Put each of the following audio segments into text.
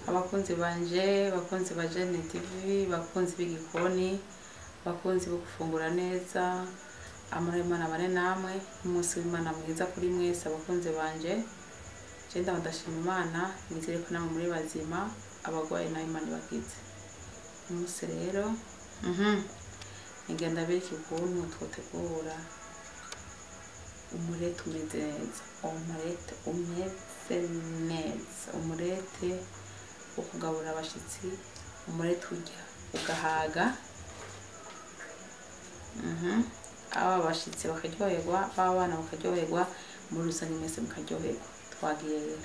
abakunzi banje, bakunzi ba Jane TV, bakunzi b'igikoni, bakunzi bo gufungura neza, amara Imana bane namwe, umunsi w'Imana mwiza kuri mwese abakunzi banje. Je ndashima Imana, nizere ko namwe muri bazima, abagwaye na Imana bakize. Umunsi rero ngenda bereka ukuntu twotegura umurete umeze neza, umurete wo kugaburira abashitsi, umurete urya ugahaga, aba bashitsi bakaryoherwa, aba bana bakaryoherwa, muri rusange mwese mukaryoherwa. Twagiye rero,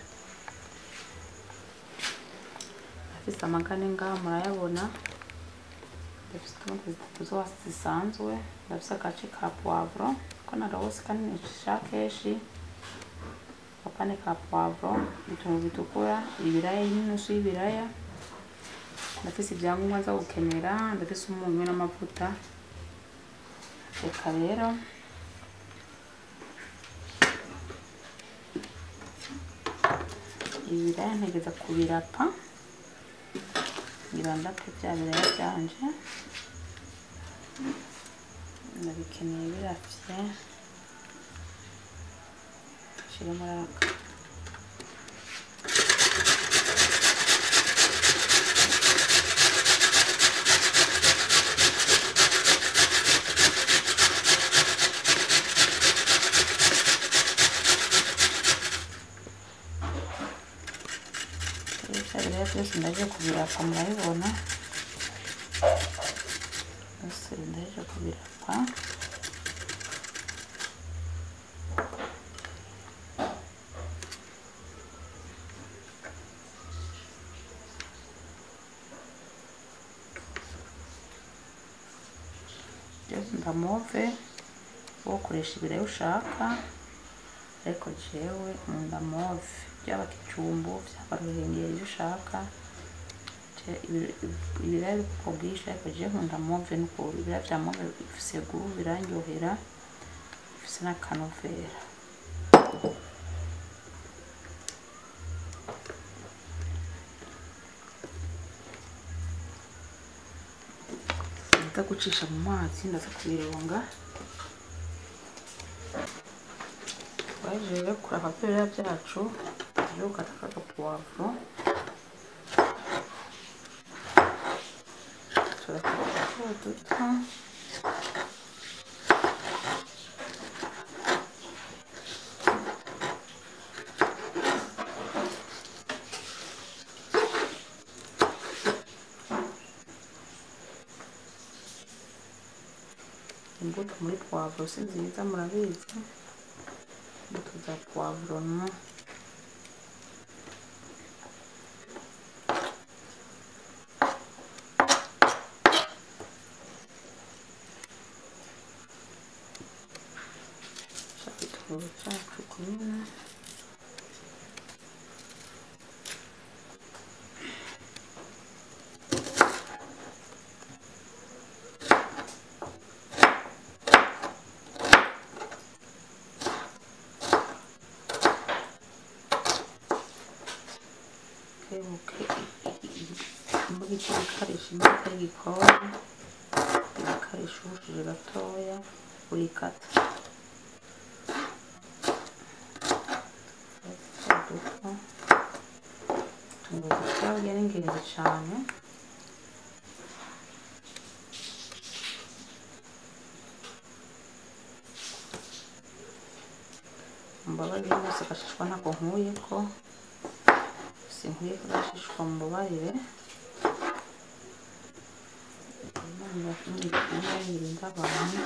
afise amagane ngaha murayabona, ndafise utundi tuzo zisanzwe, ndafise agace ka poivro ko narose kanini shakeshi, akane ka poivro, ibitunguru bitukura, ibiraya n'inusu y'ibiraya, ndafise ibyangombwa nza gukenera, ndafise umunyu n'amavuta. Reka rero ibiraya ntegeza kubirapa ngira ndapfe bya biraya byanje, ndabikeneye birafye, shira maraka byose ndaje kubirapa, murabibona byose ndaje kubirapa. byose ndamove wokoresha ibiraya ushaka, ariko jewe nkunda move, byaba kijumbu byaba ruhengeri ibyo ushaka. Ibiraya bikuko bwinshi, ariko jewe nkunda move, nuko ibiraya vya move bifise guru, birandyohera, bifise n'akanovera. Ndaza gucisha mu mazi, ndaza kubironga. Waje kuraba ibiraya byacu, rero ukataka poivro, turakora duto, imbuto muri poivro si nziza murabizi, imbuto za poivro no igitunguru cyacu kumena, mbugiti bikarisha imbuto y'igikoni, ibikarisha ubushije gatoya, urikata duto. Tunguruzo twawe ari ingenzi cyane, mbabarire mwese agashishwa ntabwo nkuyeko, sinkwiye kugashishwa, mbabarire. Yirinda abantu,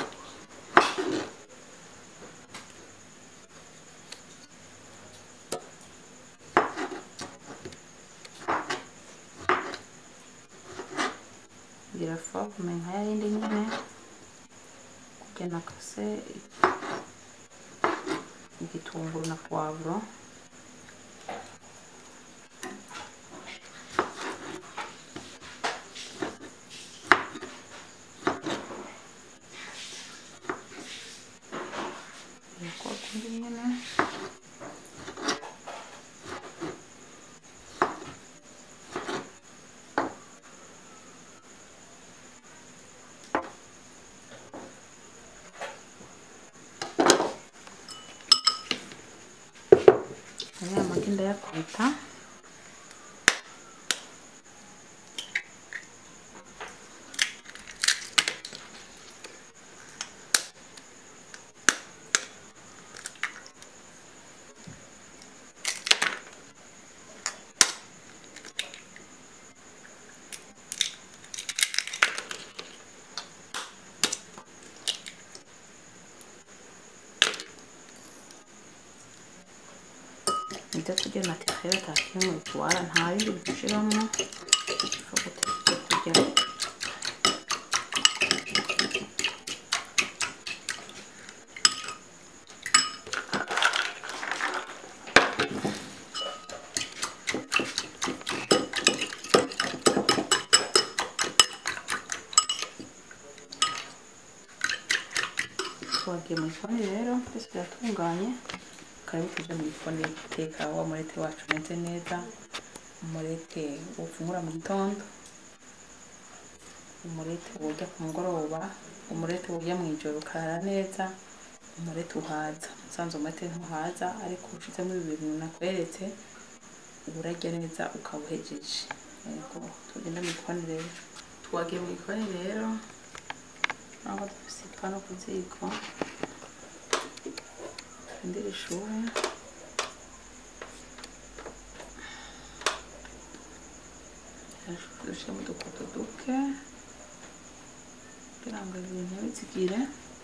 birafa kumenya nka yindi nyine kugena kase igitunguru na poivro. ndayakubita ibyo kurya nateka rero takimwe utwara nta bindi bigushiramo ushobora kurya twagiye mu ifani rero twese biratunganye karibu tuje mu ifani guteka wa murete wacu umeze neza umurete ufungura mu gitondo umurete urya ku mugoroba umurete urya mu ijoro ukarara neza umurete uhaza usanzwe umurete ntuhaza ariko ushizemo ibintu nakweretse urarya neza ukawuhejeje yego tugenda mu ifani rero twagiye mu ifani rero aho dufise ipano ku ziko ndiri shuhe dushiramo udukoto duke kugira ngo ibintu bizigire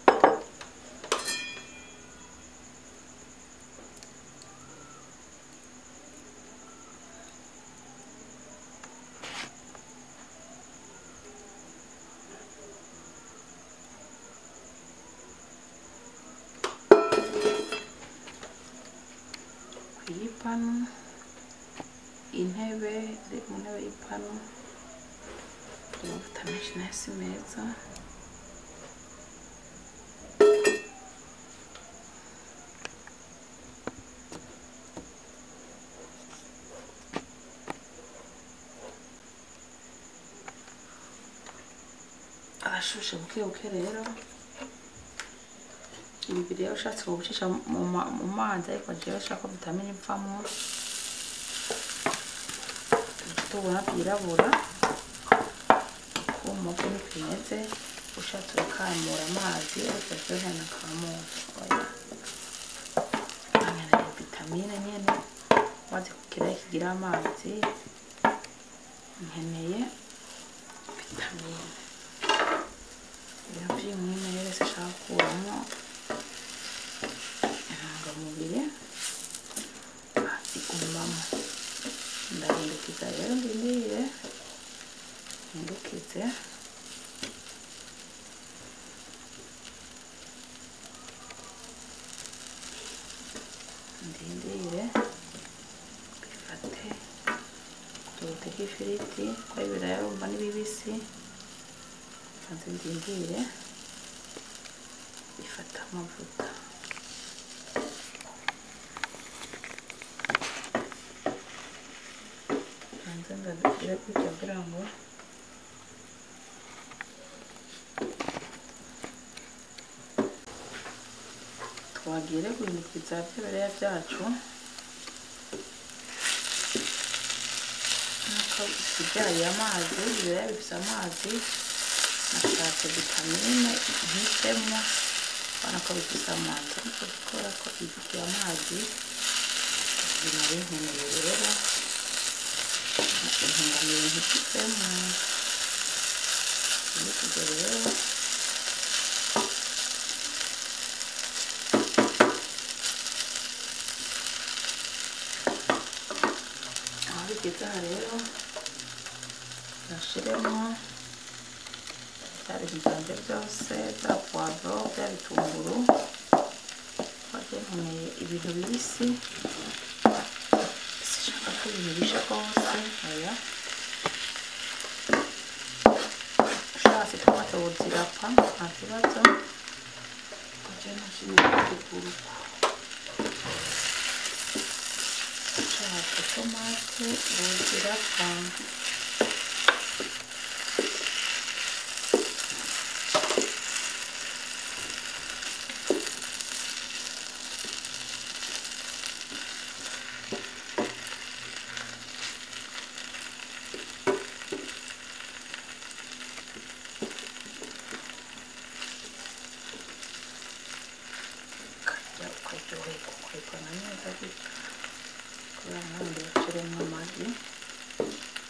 ipanu intebe iri mu ntebe y'ipanu amavuta menshi nasi meza arashushe buke rero ibi rero ushatse kubicisha mu mazi ariko jewe ushaka vitamine ipfamo tubona byirabura kuma ko bimeze ushatse ukamura amazi ariko jewe nakamura anya vitamine nyene wazi kukira kigira amazi nkeneye vitamine ibintu by'umwimerere sinshaka kuramo intungamubiri zigumamo ndahindukiza rero ndindire hindukize ndindire bifate tubuteke ifiriti kwa ibiraya urumva ni bibisi maze ndindire bifata amavuta ndabigire gutya kugira ngo twagire guhindukiza ibiraya byacu nuko bisigaye amazi ibiraya bifise amazi nashatse vitamine nkishemo ubona ko bifise amazi ariko gukora ko bifitiye amazi binari nkeneye rero intungamubiri nkifitemo ibyo rero aho bigeze aha rero nashiremo bya bintu byanje byose bya poivro bya bitunguru twagiye nkeneye ibintu bibisi sishaka ko ibintu bishe rwose oya ushatse tomate wozirapfa nta kibazo twagiye nashirira igikuru ushatse tomate wozirapfa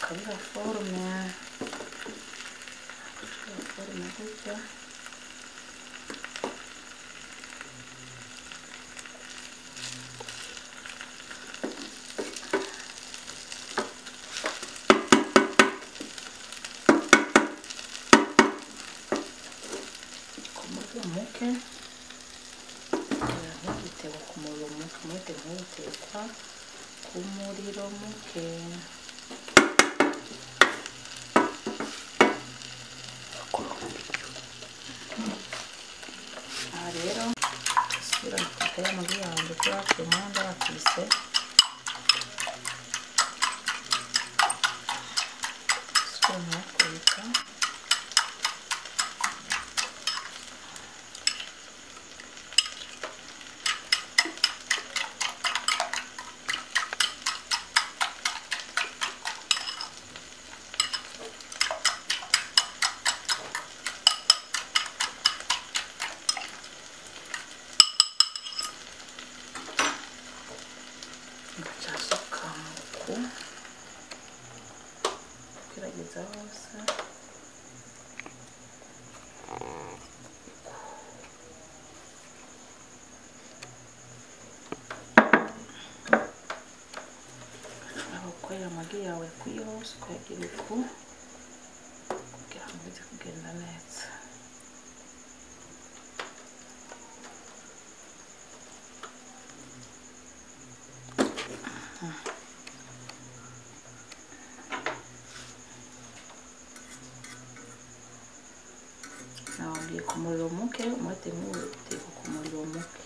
kabira forme gutya kumurumuke ntibitewe ku muriro muke mwete ntutekwa ku muriro muke aha rero isura mfite amagi yanjye kuri ako mpande yakise isura ntakubita ngacasuka muku gerageza hose ukorera amagi yawe kuri yose ukayagira uku kugira ngo bize kugenda neza nawambiye ku muriro muke umwete nk'uwuteka ku muriro muke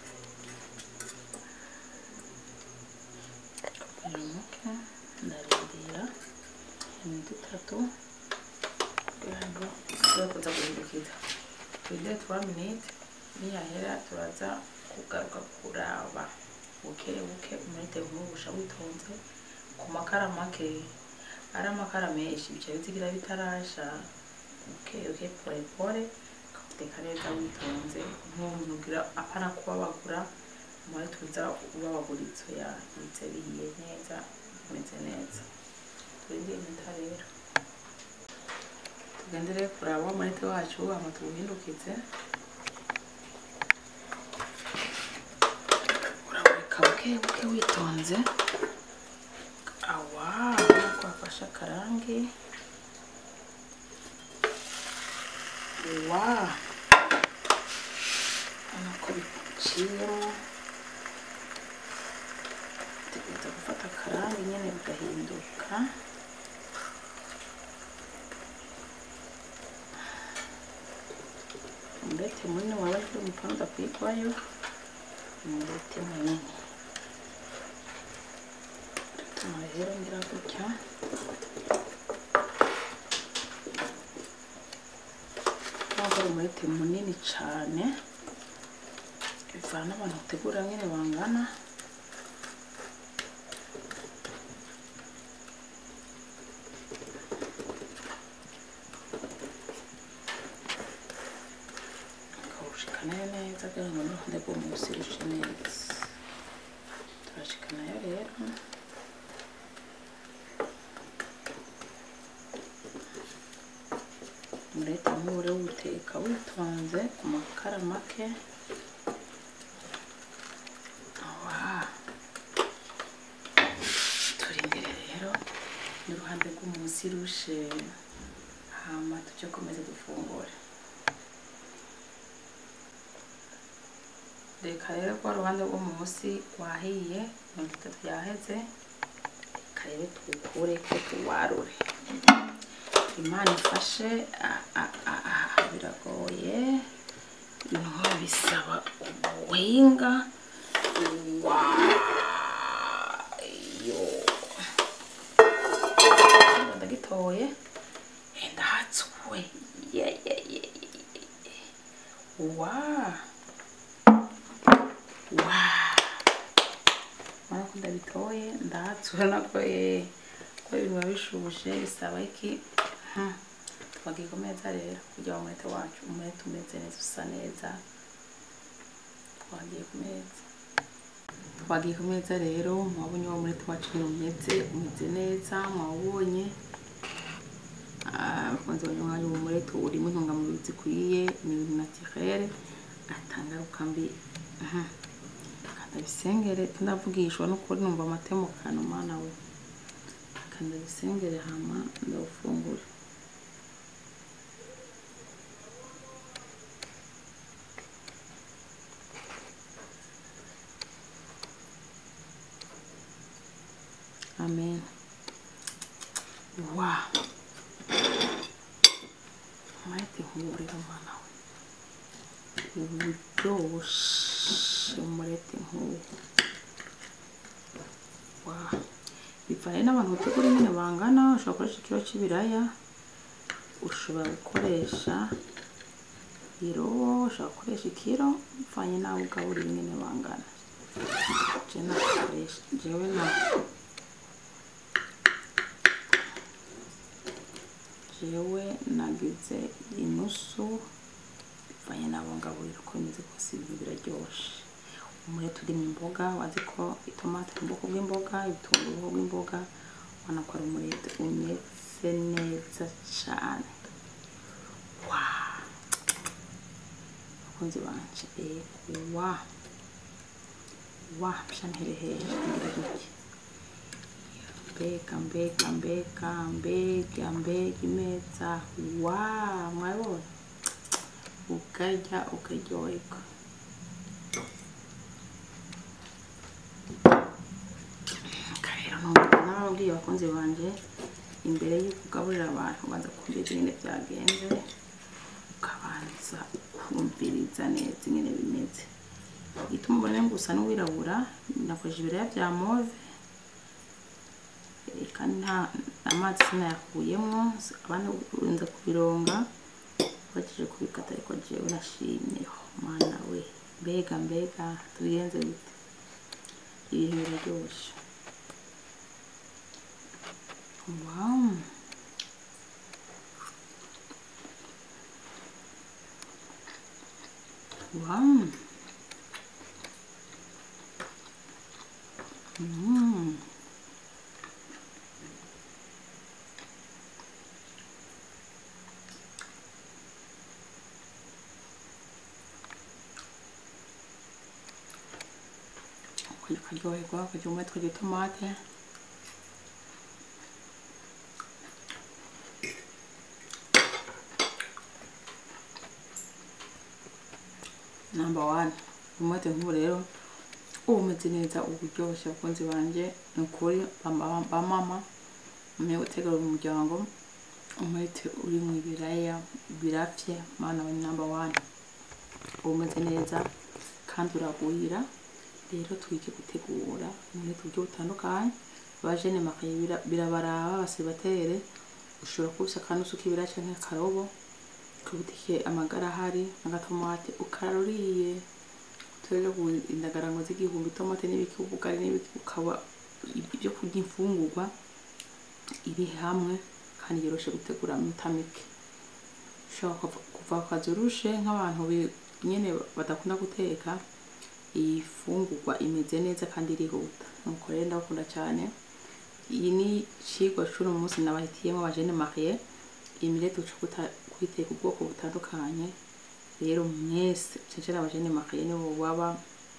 ndarindira iminota 3 kugira ngo ushobore kuza guhindukiza turindire 3 minutes niyahera turaza kugaruka kuraba buke buke umwete nk'ubusha witonze ku makara make ari amakara menshi bica bizigira bitarasha uke pole pole ukateka neza witonze nk'umuntu ugira apana kubabagura muri tuza ubabaguritse yitse bihiye neza bimeze neza turindire iminota rero tugendere kuraba umwete wacu ama tuwuhindukize urabika buke buke witonze awa kwafasha akarangi wow anako biciyemo tugiye gufata akarangi nyene bigahinduka umurete munini waba uri umupanga kwigwayo umurete munini tuma rero ngira gutya umurete munini cyane bivana abantu utegura nyine bangana ukawushikana neza kugira ngo n'uruhande rw'umunsi rushe neza turashikana rero umurete nk'ure wuteka witonze ku makara make turindire rero n'uruhande rw'umunsi rushe hama tujye komeza dufungure reka rero kwa ruhande rw'umunsi wahiye 30 yaheze reka rero tukure ko tuwarure Imana ifashe biragoye ibintu bisaba ubuhinga wayo ndagitoye ndahatswe mana ko ndabitoye ndahatswe nako ko ibintu babishubuje bisaba iki twagiye kumeza rero kugira ngo umurete wacu umeze neza usa neza twagiye kumeza twagiye ku meza rero mwabonye wa muri twacu umeze neza mwabonye abakunzi banywa umureti urimo intungamubiri zikwiye ni naturel atangaruka mbi bisengere ndavugishwa no kuri numva amatemo kano mana we kandi bisengere hama ndawufungura amen wow maite humurira mana we uburyoshye umureti nk'uwo wow bivanye n'abantu utegura nyine bangana ushobora gukoresha ikiro cy'ibiraya ushobora gukoresha kiro ushobora gukoresha ikiro bivanye nawe ugaburira nyine bangana jewe nagize inusu bivanye nabo ngaburira uko bimeze kose ibintu biraryoshe umureti urimo imboga wazi ko itomate mu bwoko bw'imboga ibitunguru mu bwoko bw'imboga ubona ko ari umureti umeze neza cyane wow abakunzi banje wow shanherehere mbega imeza wow mwabona ukarya ukaryoherwa nababwiye abakunzi banje imbere y'uko ugaburira abantu ubanza kumviriza nyine byagenze ukabanza kumviriza neza nyine bimeze gituma ubona ngo usa n'uwirabura nakoresha ibiraya bya move kandi nta amazi sinayakuyemo abandi urinze kubironga baje kubikata ariko jewe nashimyeho mana we mbega tubigenze gute ibintu biraryoshe wow ukaryoherwa ukarya umureti ukarya itomate number 1 umureti nk'ubu rero umeze neza uburyoshye abakunzi banje nukuri ba mama mwe utegura umuryango umureti uri mu ibiraya birafye mana we number 1 umeze neza kandi uragwira rero twige gutegura umureti uburyo butandukanye bajene makaye birabaraba basibatere ushobora kubusa kandi usuka ibiraya canke akarobo kubutike amagara hari n'agatomate ukaruriye tuje indagara ngo z'igihumbi tomate n'ibiki ubugari n'ibiki ukaba ibyo kurya imfungurwa iri hamwe kandi yoroshe gutegura mutamike ushobora kuva kwazurushe nk'abantu nyene badakunda guteka iyi fungurwa imeze neza kandi irihuta nuko rero ndakunda cyane iyi ni cigwa cy'uno munsi nabahitiyemo abajene mariye imireti ucukuta kwiteka ubwoko butandukanye rero mwese cecera abajene mariye nibo baba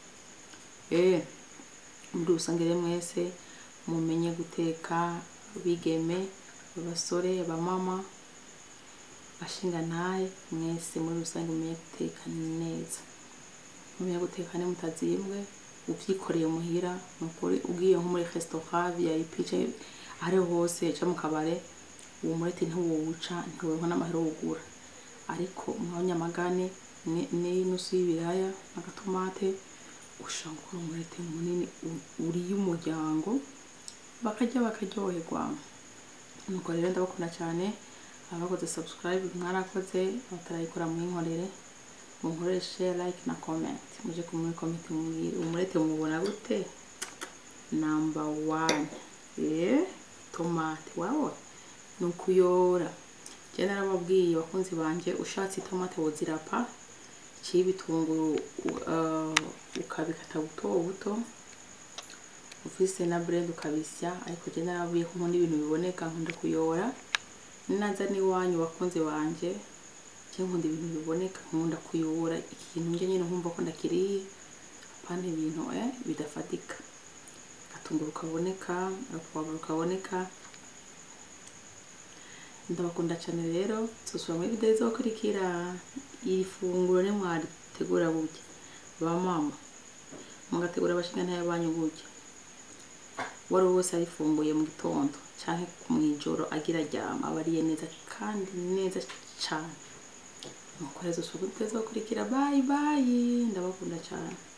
muri usangire mwese mumenye guteka bigeme abasore abamama bashinga naye mwese muri rusange mumenye guteka neza mumenye guteka ne mutazimbwe uvyikoreye muhira nukuri ugiye nko muri restaurant VIP ari hose ca mu kabare uwo mureti ntiwuca ntiwenka n'amahero wugura ariko mwanyamagane n'inusu y'ibiraya n'agatomate ushaka umureti munini uri y'umuryango bakaryoherwa nuko rero ndabakunda cyane abakoze subscribe mwarakoze abatarayikora mwinkorere munkoreshe like na comment muje kumwe comment umurete mubona gute number 1 tomate wawo nukuyora je narababwiye bakunzi banje ushatse tomate wozirapa cy'ibitunguru ukabikata buto ufise na blend ukabisya, ariko je narabuye ko nkunda ibintu biboneka, nkunda kuyora. Ninaza n'iwanyu bakunzi banje, je nkunda ibintu biboneka, nkunda kuyora ikintu nje nyine nkumva ko ndakiriye, apana ibintu bidafatika. Agatunguru kaboneka, agapwavuro kaboneka. Ndabakunda cyane rero, tuzosubira muri video izokurikira. Iri funguro ni mwaritegura gutya ba mama, mugategura abashingana y'abanyu gutya, wari wose arifunguye mu gitondo canke kumwijoro agira ryama, abariye neza kandi neza cyane. Nuko rero tuzosubira muri video izokurikira. Bye bye, ndabakunda cyane.